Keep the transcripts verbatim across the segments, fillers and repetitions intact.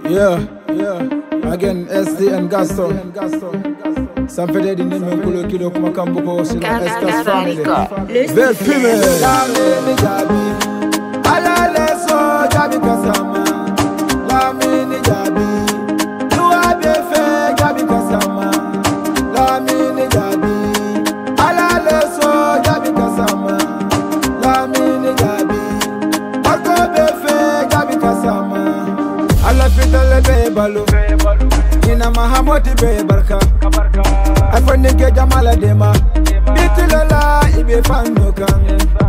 Yeah, yeah. Again, S D and Gaston. Sempre di nime mkulo kido kuma kambuko sila Estas family. Bel pime. Lamini jabi, alale so jabi kasama. Lamini jabi, luwa befe jabi kasama. Lamini jabi, alale so jabi kasama. Lamini jabi, ako befe jabi kasama. Alla fitale be balu, ina mahamoti be barka. Afanye ke jamala dema, bitilala ibe fandokan.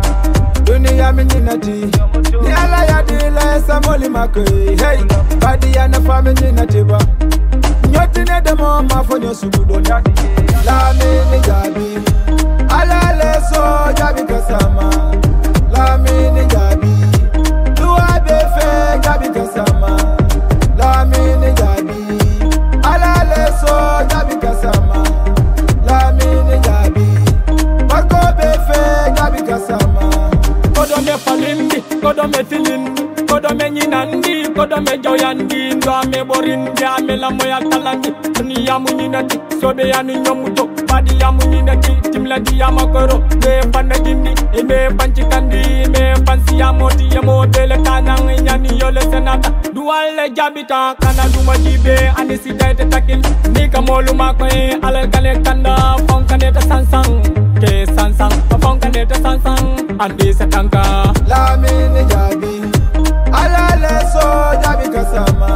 Dunia minyinati, ni ala ya dila samoli makwe. Hey, badi ya na fami natiba. Nyoti ne demo mafonyo subudo. La mini jabi, ala leso jabi kasama. La mini jabi, luwa befe jabi kasama. La mini jabi, ala leso jabi kasama. La mini jabi, bako befe jabi kasama. Kodo me falindi, kodo me filindi, kodo me nyinandi, kodo me joyandi, ndo me borindi, ame la moya talandi. Ni ya munyinati, sobe ya ni nyomuto, badi ya munyinati, timladi ya makoro. Me panagindi, me panchikandi, me pansi ya moti ya modele kanang nyani yole senata. Duale jabita kana duma jibe anisita ete takin. Nika molu makwe ale kane kanda fonkaneta sansang ke sansang fonkaneta sansang andi setanka. La mini jabi, ala leso jabi kasama.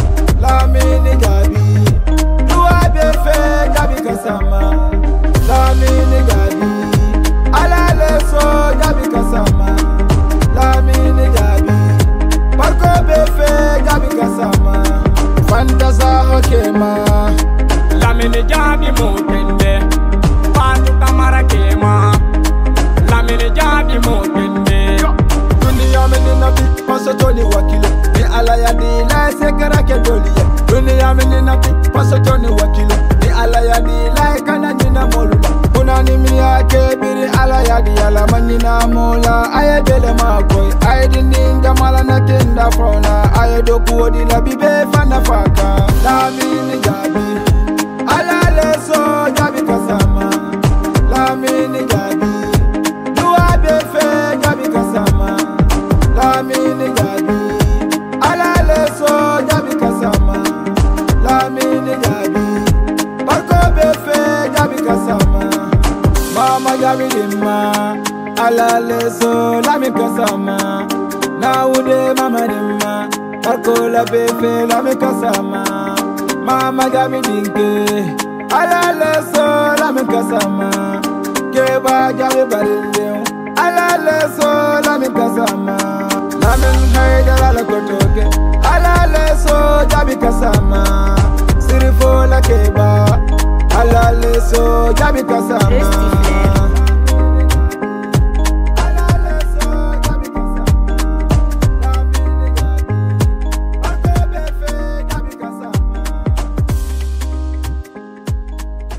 La mini jabi, luwa befe jabi kasama. La mini jabi, ala leso jabi kasama. La mini jabi, bako befe jabi kasama. Fantaza hokema, la mini jabi motende, patu kamara kema. La mini jabi motende. Dunia mini nabi, paso joni wakilo. Ni ala ya di la sekara ke doliye. Dunia mini nabi, paso joni wakilo. Ni ala ya di la kana nyina molula. Kuna ni miya ke biri ala ya di ala manina mola. Aye dele makoy, aye di ninja mala na kenda fauna. Aye doku odi la bibe fana faka. La mini jabi, ala leso jabi kasama. La mini jabi, luwa befe jabi kasama. La mini jabi, ala leso jabi kasama. La mini jabi, bako befe jabi kasama. Mama jabi dimma, ala leso la mi kasama. Na ude mama dimma, bako la befe la mi kasama. Mama jabi dinke, ala leso la mi kasama. Keba jabi barinde, ala leso la mi kasama. La min haidara la kotoke, ala leso jabi kasama. Sirifo la keba, ala leso jabi kasama.